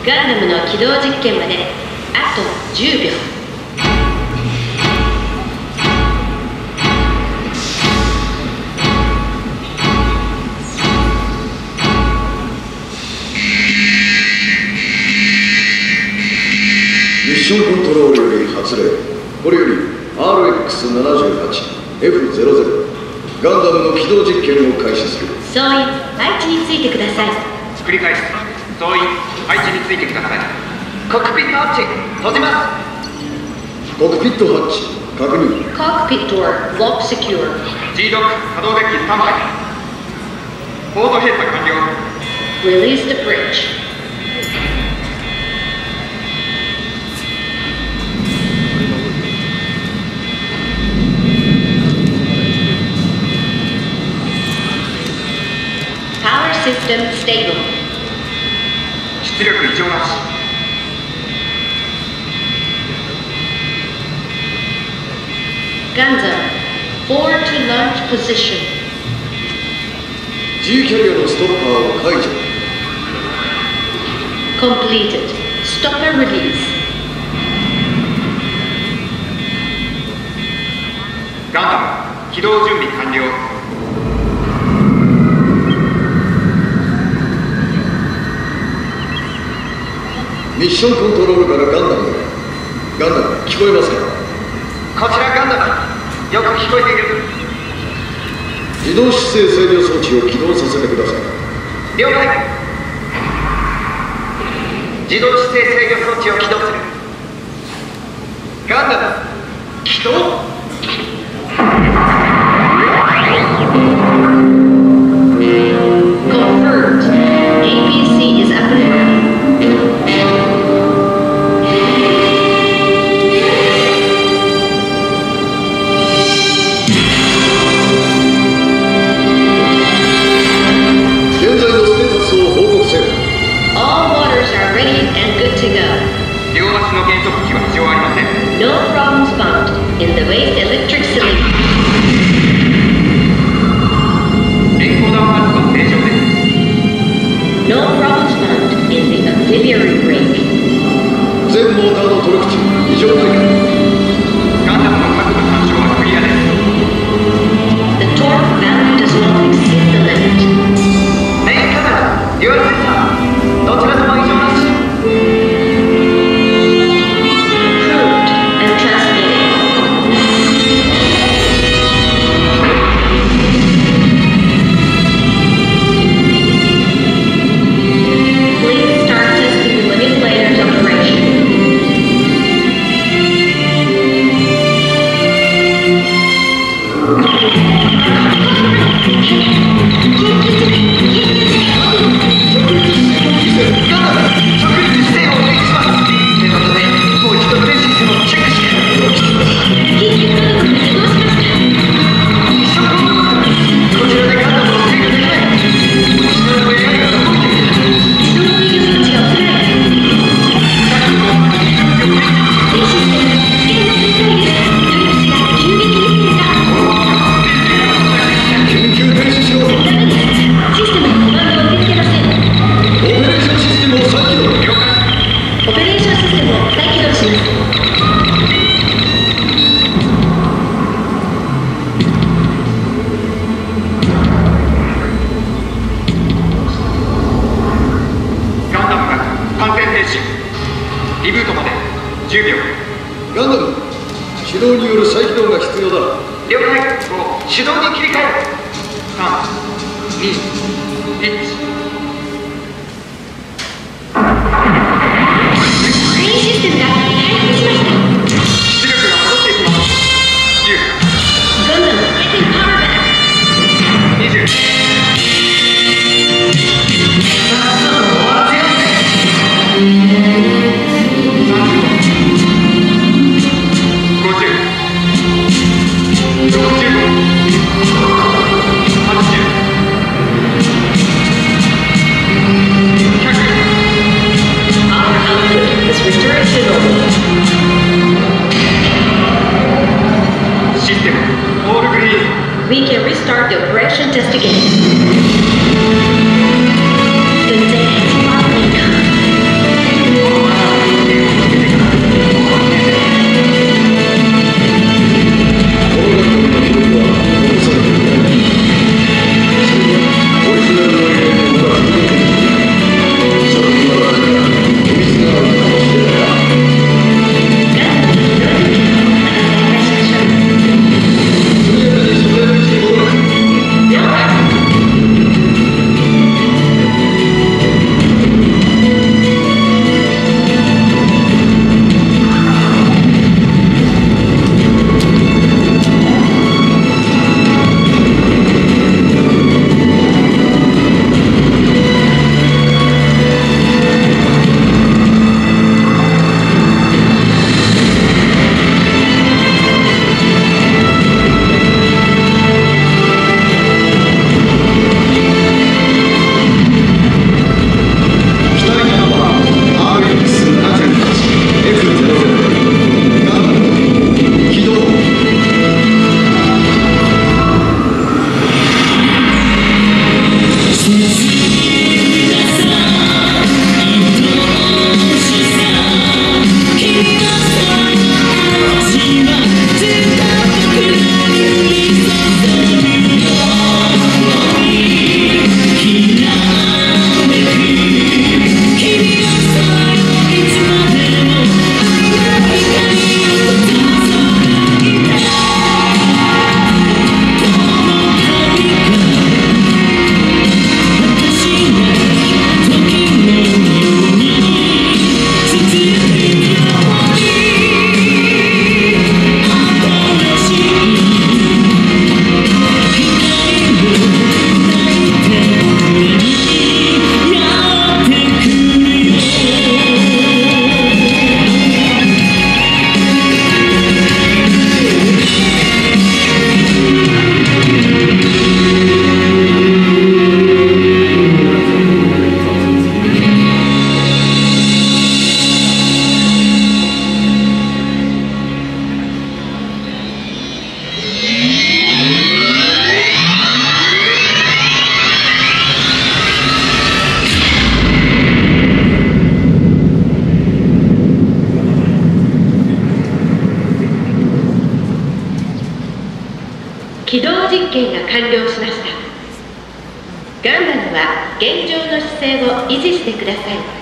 ガンダムの起動実験まであと10秒。 ミッションコントロールより発令。これより RX78F00 ガンダムの起動実験を開始する。 総員配置についてください。 繰り返す。総員配置についてください。コックピットハッチ閉じます。 コックピットハッチ確認。 コックピットドアロックセキュア。 G ロック可動デッキスタンバイ。ポート閉鎖完了。 Release the bridge. Power system stable. 出力異常なし。 Guns up. Forward to launch position. G キャリアのストッパーを解除。 Completed. Stopper release. ガンダム起動準備完了。 ミッションコントロールからガンダムへ。ガンダム聞こえますか？ こちらガンダムよく聞こえている。 自動姿勢制御装置を起動させてください。 了解。自動姿勢制御装置を起動する。ガンダム起動。 Confirmed. APC is up and running. All waters are ready and good to go. 両足の減速機は異常ありません。 No problems found in the waste electric cylinder. エンコーダーパーツは正常です。 No problems found in the auxiliary brake. 全モーターのトルク値異常ないか？ ガンダムの角度干渉はクリアです。 The torque value does not exceed the limit. メインカメラ、デュアルセンサー、どちらとも異常なし。 Approved and transmitted. Please start testing the manipulator's operation. OK が完了しました。ガンダムは現状の姿勢を維持してください。